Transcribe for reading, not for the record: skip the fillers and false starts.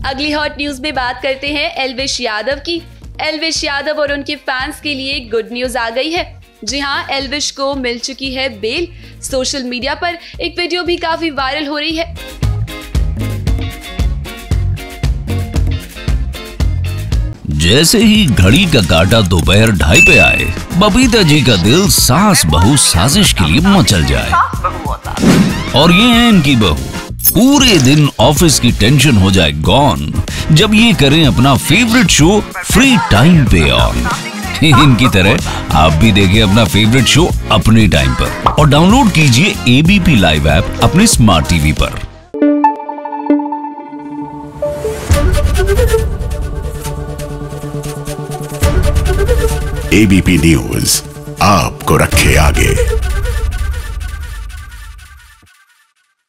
अगली hot news में बात करते हैं एल्विश यादव की। एल्विश यादव और उनके फैंस के लिए गुड न्यूज आ गई है। जी हाँ, एल्विश को मिल चुकी है बेल। सोशल मीडिया पर एक वीडियो भी काफी वायरल हो रही है। जैसे ही घड़ी का काटा दोपहर 2:30 पे आए, बबीता जी का दिल सास बहू साजिश के लिए मचल जाए। और ये है इनकी बहू, पूरे दिन ऑफिस की टेंशन हो जाए गॉन जब ये करें अपना फेवरेट शो फ्री टाइम पे ऑन। इनकी तरह आप भी देखिए अपना फेवरेट शो अपने टाइम पर और डाउनलोड कीजिए एबीपी लाइव ऐप अपने स्मार्ट टीवी पर। एबीपी न्यूज आपको रखे आगे।